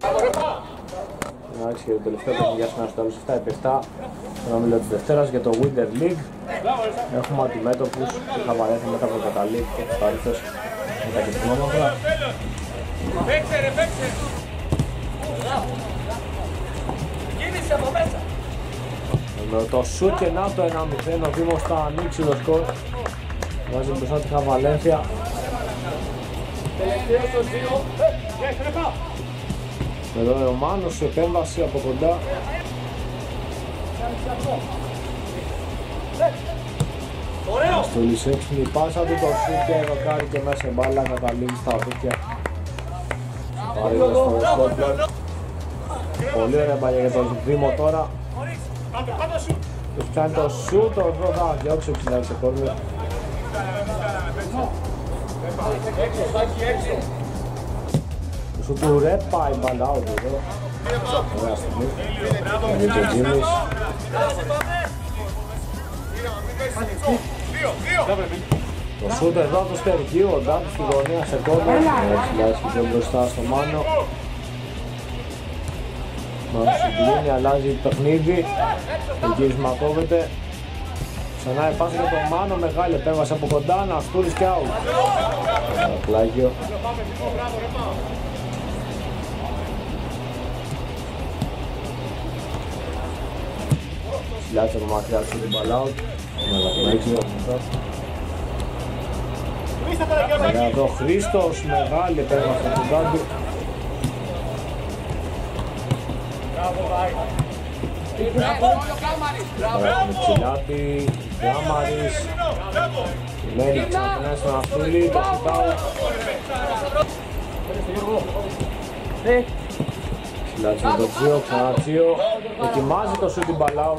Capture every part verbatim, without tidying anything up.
Εντάξει, και το τελευταίο παιχνίδι για σήμερα στο τέλος επτά επί επτά στον όμιλο της Δευτέρας για το Winter League. Έχουμε αντιμέτωπους που θα βαρέθει μετά από το καταλήκ και τους ταρίφες με τα κεφτινόμετρα. Παίξε ρε, παίξε! Κίνησε από μέσα! Με το σουτ και να το ένα μηδέν, ο Δήμος θα ανοίξει το σκορ. Βάζει μπροστά τη Χαβαλένθια. Τελευταίος στο δύο. Εδώ ο Μάνος σε επέμβαση από κοντά. Στούλης έξυπνη πάσα του, το σουτ και ροκάρει και μέσα μπάλα, καταλήγει στα δίκαια. Παρήγοντας στο σκόρπλερ. Πολύ ωραία μπάλια για τον Δήμο τώρα. Τους πιάνει το σουτ, ο Ρόδα διώξει ψηλά σε κόρνερ. Το σουτ του ρε πάει μπάλα out εδώ. Ωραία στιγμή. Είναι και ο Τζίμις. Το σουτ εδώ από το Στεργίου, ο Ντάντος στη γωνία σε κόρνερ. Έτσι λάζει πιο μπροστά στο Μάνο. Μάνος συγκλίνει, αλλάζει το παιχνίδι. Το γύρισμα κόβεται. Ξανά η πάσα για τον Μάνο, μεγάλη επέμβαση από κοντά, Ναστούρης και out. Πλάγιο. Συλλάτησε από μακριά του την μπάλα out. Ωραία εδώ Χρήστος, μεγάλη επέμβαση από τον Τάντι. Έχουμε Τσιλάτη, Γκάμαρης, Μένει ξαναπνάει στον Αυτούλη, το σουτάου. Τσιλάτης με το Τσίο, ξανά Τσίο, ετοιμάζει το shooting ball out.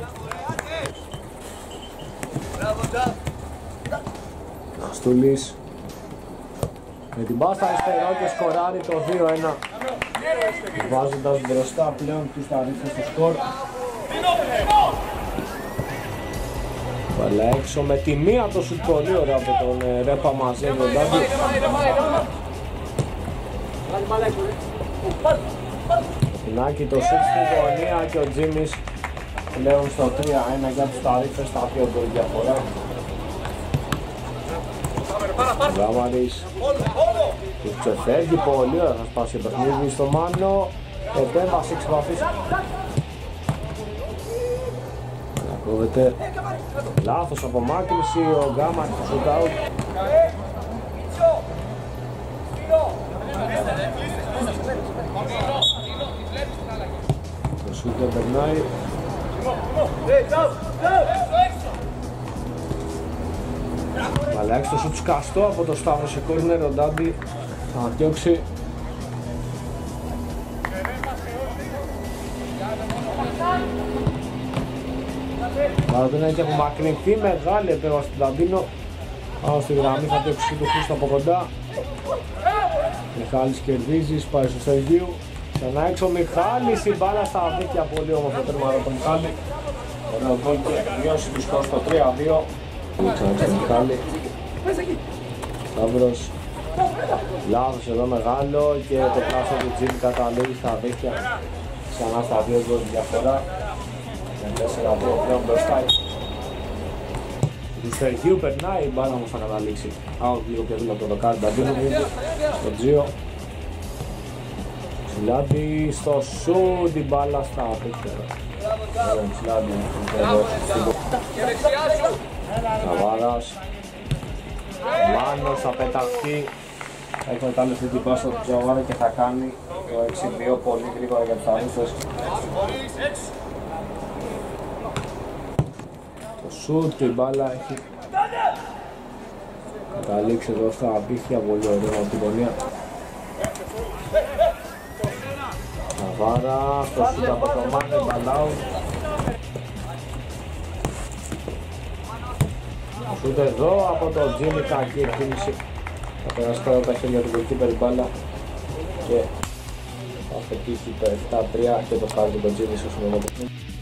Αστούλης με την μπάστα αριστερό και σκοράρει το δύο ένα, βάζοντας μπροστά πλέον τους ταρίφες στο σκορ. Βάλα έξω με τη μία το σουτ πολύ ωραίο από τον Ρέπα μαζεύει ο Ντάντι. Πινάκι το σουτ στην γωνία και ο Τζίμις πλέον στο τρία ένα για τους ταρίφες, στα δύο γκολ διαφορά. Γκάμαρης τους ξεφεύγει πολύ ωραία, θα σπάσει το παιχνίδι στο Μάνο. Επέμβαση εξ επαφής. Κόβεται. Λάθος απομάκρυνση, ο Γκάμαρης του shoot out. Το shoot δεν περνάει. Αλλάξει το σουτ σκαστό από το Σταύρο σε κόρνερ, ο Ντάντι θα διώξει. Παρότι έχει απομακρυνθεί, μεγάλη επέμβαση του Νταντίνο. Πάνω στη γραμμή θα διώξει το Χρήστο από κοντά. Μιχάλης κερδίζει, πάει στο Στεργίου. Ξανά έξω ο Μιχάλης, η μπάλα στα δίκαια, πολύ όμορφο τέρμα από τον Μιχάλη. Ωραίο γκολ και μειώσει του σκορ στο τρία δύο. Ξανά έξω ο Μιχάλη. Σταύρος. Λάθος εδώ μεγάλο και το πράσο του Τζιμ καταλήγει στα δίχτυα. Ξανά στα δύο γκολ διαφορά. Με τέσσερα δύο πλέον μπροστά. Του Στεργίου περνάει, η μπάλα όμως θα καταλήξει. Out λίγο πιο δίπλα από το δοκάρι Νταντίνοβιτ. Στο Τζιο. Ψηλάτη στο σου, την μπάλα στα δίχτυα. Ψηλάτη εδώ στην Ναβάρας. Μάνος θα πεταχτεί. Θα έχει μετάλλευση την πάσα του Τζαβάρα και θα κάνει το έξι δύο πολύ γρήγορα για τους ταρίφες. Το σουτ και η μπάλα έχει καταλήξει εδώ στα απίθια, πολύ ωραία από την γωνία. Ναβάρα, στο σουτ από το Μάνε, μπαλάου. Σουτ εδώ από το Τζίμι, κακή εκτίμηση. Θα περάσει τώρα τα χέρια του goalkeeper η μπάλα και θα πετύχει το επτά τρία και το χάρη του Τζίμι στο συνολικό παιχνίδι.